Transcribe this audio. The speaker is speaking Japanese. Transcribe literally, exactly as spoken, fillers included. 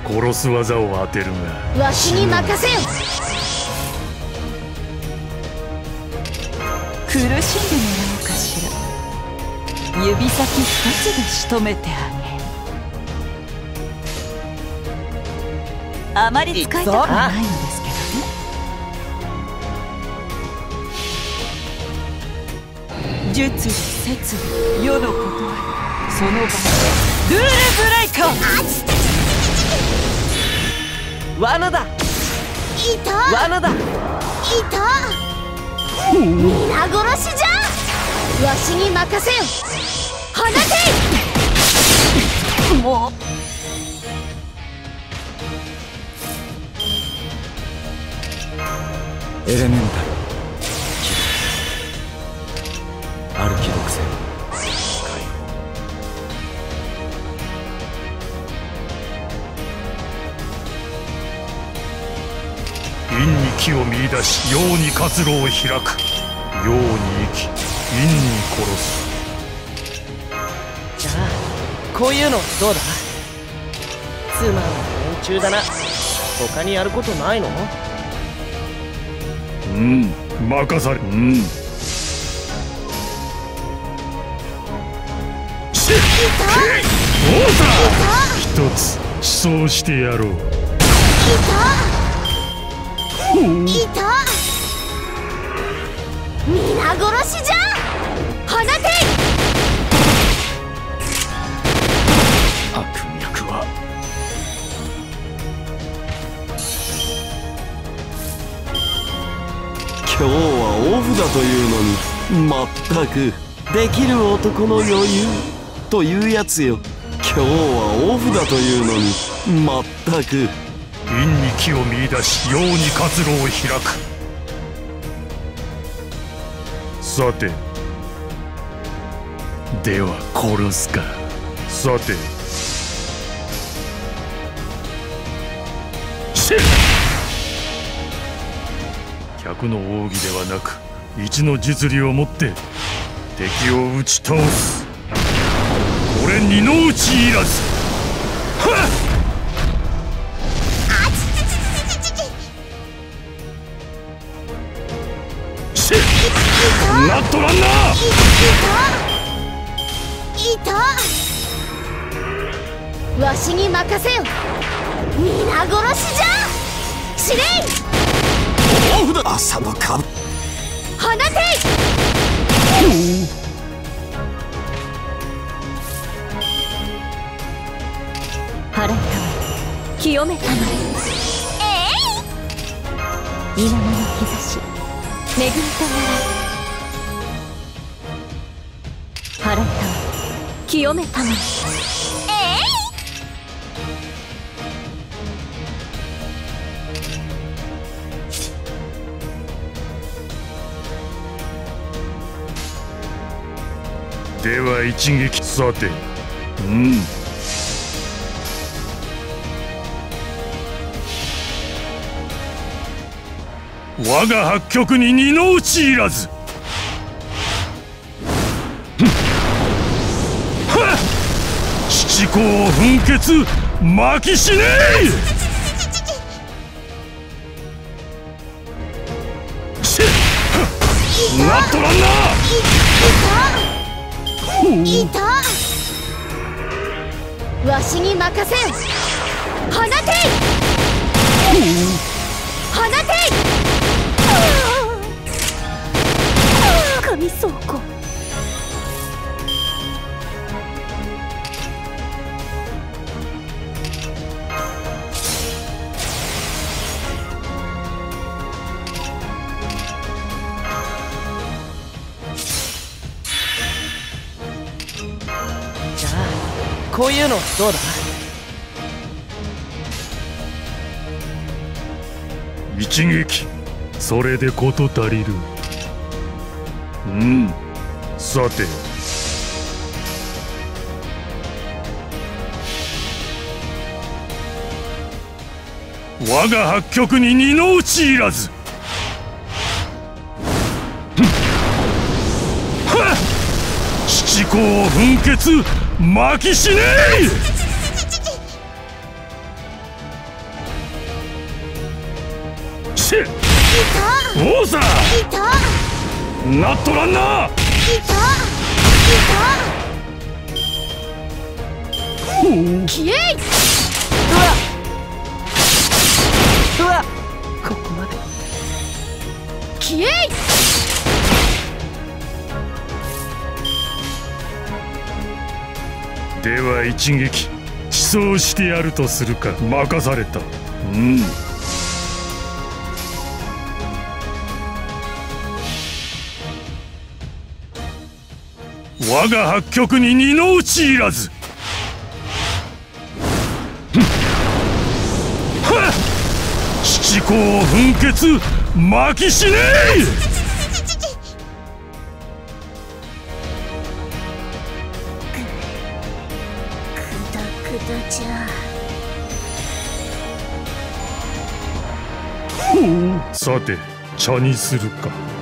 殺す技を当てるがわしに任せよ。 苦しんでもらおうかしら。指先一つで仕留めてあげる。あまり使いたくはないのですけどね。術理摂理世のことはその場でルールブレイカー。罠だ。 いた。 罠だ。 いた。皆殺しじゃ。わしに任せよ。放て。 もうエレメンタルアルキ属性解放。陰に気を見出し陽に活路を開く。陽に生き陰に殺す。 じゃあこういうのどうだ。つまんない連中だな。他にやることないの？ うん、任され。うん。しっどうだ。一つ思想してやろう。 いた。皆殺しじゃ。放て。 悪脈は今日はオフだというのに、まったくできる男の余裕というやつよ。今日はオフだというのに、まったく陰に気を見出し陽に活路を開く。さてでは殺すか。さてしっ百の奥義ではなく一の実利をもって敵を打ち倒す。これ二の打ちいらず。はっ。ナットランナー。 いた。わしに任せよ。皆殺しじゃ。司令。 オフだ。朝の株。 放て。 払いたまえ清めたまえ。えい。稲の兆し恵みと笑い。払いたまえ清めたまえ。 では一撃。さてうん。我が八極に二の打ちいらず。七公噴血巻き死ねえ。ナットランナー。 いた。わしに任せよ。放て。放て。神倉庫。 じゃあこういうのどうだ。 一撃それで事足りる。うん。さて我が八極に二の打ちいらず。はっ。七公噴血巻き死ねえ。 おうさいたなっとらんな。 いたほう消えい。 うわここまで。 消えい。 では一撃地層してやるとするか。任された。うん。我が八極に二の打ちいらず。はっ七甲噴血巻きしねえ。 くだくだじゃ。 ほうさて茶にするか。